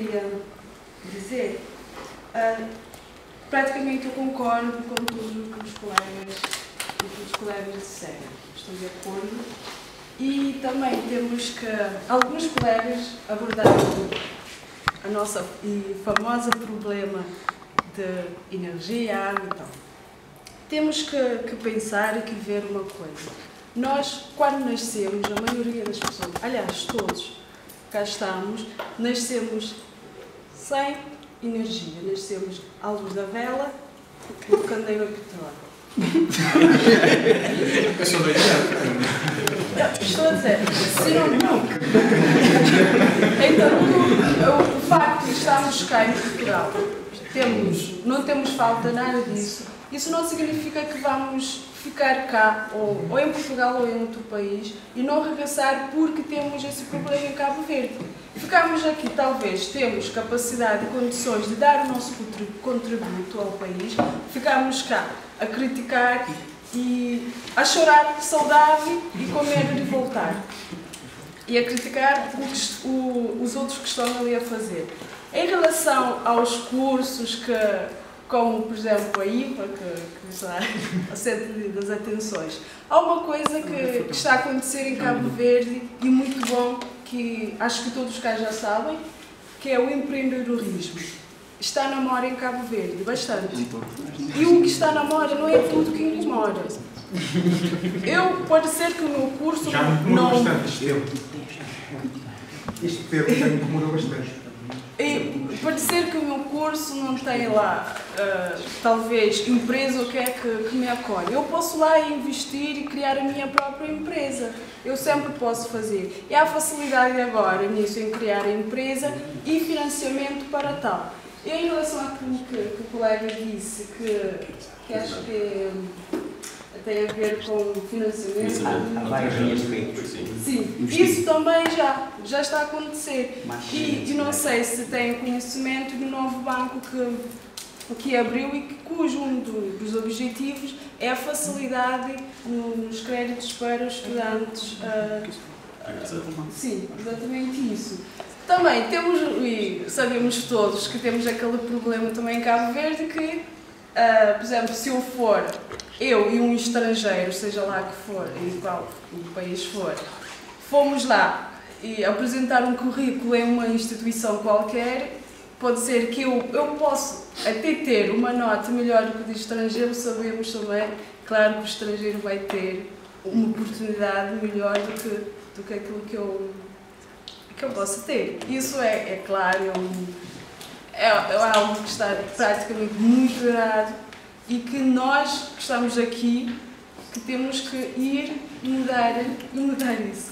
queria dizer, praticamente eu concordo com tudo o que os colegas disseram. Estou de acordo. E também temos que alguns colegas abordaram a nossa famosa problema de energia, água e tal. Temos que pensar e que ver uma coisa. Nós, quando nascemos, a maioria das pessoas, aliás, todos, cá estamos, nascemos sem energia. Nascemos à luz da vela, no candeeiro a petróleo. Estou a dizer, se não. Então, o facto de estarmos cá em Portugal, não temos falta nada disso. Isso não significa que vamos ficar cá, ou em Portugal ou em outro país, e não regressar porque temos esse problema em Cabo Verde. Ficamos aqui, talvez, temos capacidade e condições de dar o nosso contributo ao país, ficamos cá a criticar e a chorar de saudade e com medo de voltar. E a criticar os outros que estão ali a fazer. Em relação aos cursos como, por exemplo, a IPA, que está a centro das atenções. Há uma coisa que está a acontecer em Cabo Verde e muito bom, que acho que todos cá já sabem, que é o empreendedorismo. Está na moda em Cabo Verde, bastante. E o que está na moda não é tudo que incomoda. Pode ser que o meu curso já me incomodou bastante este tempo já me incomodou bastante. E pode ser que o meu curso não tenha lá, talvez, empresa ou que é que me acolhe. Eu posso lá investir e criar a minha própria empresa. Eu sempre posso fazer. E há facilidade agora nisso, em criar a empresa e financiamento para tal. E em relação àquilo que o colega disse, que acho que tem a ver com financiamento. Há várias linhas de crédito. Sim, isso também já está a acontecer. E não sei se têm conhecimento do novo banco que abriu e cujo um dos objetivos é a facilidade nos créditos para os estudantes. Sim, exatamente isso. Também temos, e sabemos todos que temos aquele problema também em Cabo Verde que, por exemplo, se eu for, eu e um estrangeiro, seja lá que for, em qual o país for, fomos lá e apresentar um currículo em uma instituição qualquer, pode ser que eu posso até ter uma nota melhor do que o de estrangeiro, sabemos também, claro que o estrangeiro vai ter uma oportunidade melhor do que aquilo que eu posso ter. Isso é claro, é algo que está praticamente muito errado e que nós que estamos aqui, que temos que ir mudar isso.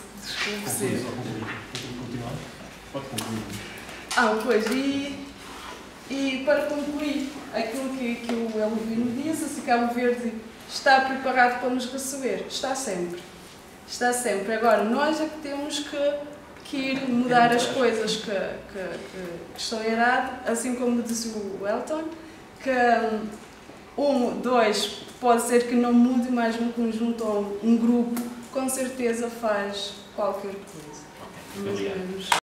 Pode concluir. Pois, e para concluir, aquilo que o Elvino disse, se Cabo Verde está preparado para nos receber, está sempre. Está sempre. Agora, nós é que temos que ir mudar as coisas que estão erradas, assim como disse o Elton, que 1, 2, pode ser que não mude, mas um conjunto ou um grupo com certeza faz qualquer coisa. Mais ou menos.